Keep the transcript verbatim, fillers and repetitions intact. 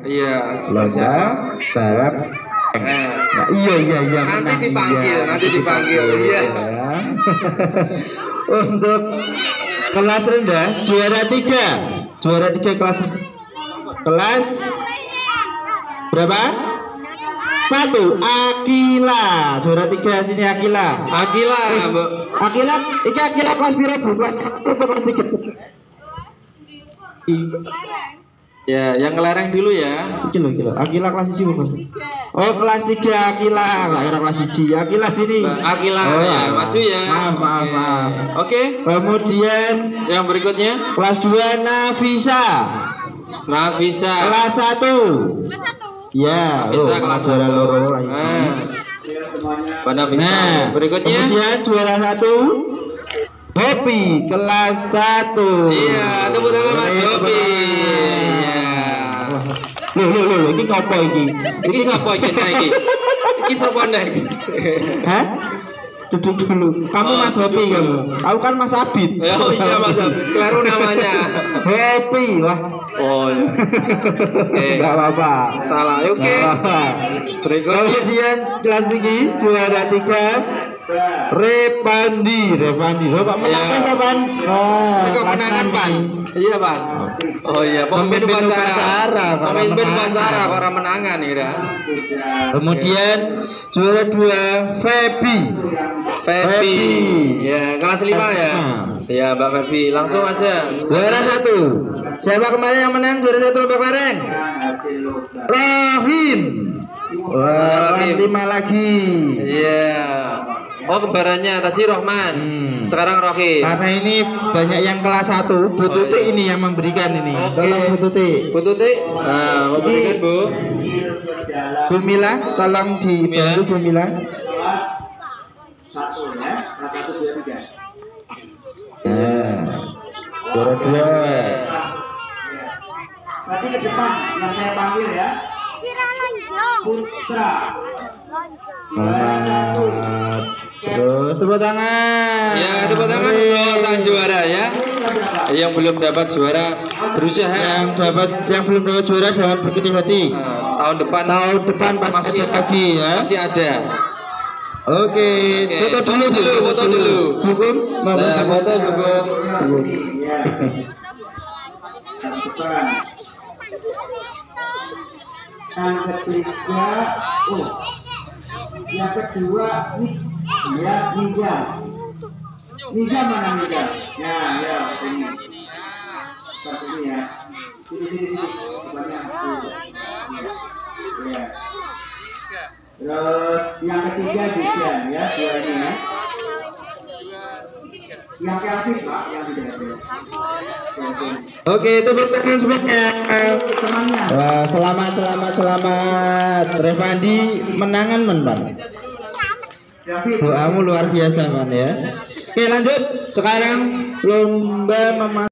Iya, lomba balap. Nah, Nah, iya iya iya. nanti menang, dipanggil, iya. nanti dipanggil. Iya. Untuk kelas rendah juara tiga, juara tiga kelas kelas berapa? Satu, Akila, juara tiga sini Akila. Akila, Bu. Akila, iki Akila kelas piro Bu? Kelas satu atau kelas tiga? Ya, yang kelereng dulu ya. Iki lho, iki lho. Akila kelas siji Bu. Oh, kelas tiga Akila, enggak kira kelas siji. Akila sini. Akila Oh, ya, ya. maju ya. Maaf, maaf, Oke. maaf. Oke. Kemudian Yang berikutnya kelas dua Nafisa. Nafisa. Kelas satu. Ya, Nafisa oh, kelas juara satu. loro lah isi. Nah, Mbak Nafisa. Nah, Berikutnya. kemudian juara satu Hopi kelas satu. Iya, tepuk tangan Mas Oke, tepuk Hopi. tangan. Iya. Loh, loh, loh, loh, ini ngopo iki? Iki sapa iki nah iki? Iki sapa nah iki? Hah? Duduk dulu. Kamu Oh, Mas duduk Hopi dulu. kamu. Aku kan Mas Abid. Oh iya Mas Abid, keliru namanya. Hopi, wah. Oh iya. Oke. Enggak apa-apa. Salah. Oke. Nggak apa-apa. Berikutnya. Kemudian kelas tinggi juara tiga Repandi, Repandi. Lo Pak menang Ya. siapa? Wah, Kok kelas menangan enam Pan? ini. Iya Pan. Oh iya, pemimpin Pemimpin upacara. upacara, kok Pemimpin menangan. upacara kok ora menangan ya. Kemudian juara dua Febi. Febi. Ya, kelas lima ya. Ya, Mbak Febi, langsung aja. Juara satu. Siapa kemarin yang menang juara satu lomba kelereng? Rohim. Wah, kelas Rohim. lima lagi. Iya. Oh, kembarannya tadi Rohman. Hmm. Sekarang Rohim. Karena ini banyak yang kelas satu, Bu Oh, Tuti iya. ini yang memberikan ini. Oke. Tolong Bu Tuti. Bu Tuti. Nah, mau berikan Bu. Bu Mila, tolong dibantu Bu Mila. Satu ya, satu dua tiga. Nah, juara dua. Berarti ke depan yang saya panggil ya. Putra. Semangat. Terus tepuk tangan. Ya, tepuk tangan untuk sang juara ya. Yang belum dapat juara berusaha. Yang dapat, yang belum dapat juara jangan berkecil hati. Nah, tahun depan Tahun depan pasti masih ada lagi ya. Masih ada. Oke, Oke, foto dulu, foto dulu, foto dulu. Hukum, Nah, foto hukum. Depan. Yang ketiga, oh, yang kedua, nih, ya, ninja. Ninja mana ninja? Ya, ya, ini. Seperti ini ya. Sini, sini, sini. Depannya. Ya. Terus yang ketiga juga ya, dua ini ya. Yang kreatif Pak, yang tidak ada. Oke, tepuk tangan semuanya. Temannya. Wah, selamat, selamat, selamat. Revandi menangan men, Bang. Doamu luar biasa, man ya. Oke, lanjut. Sekarang lomba memasak.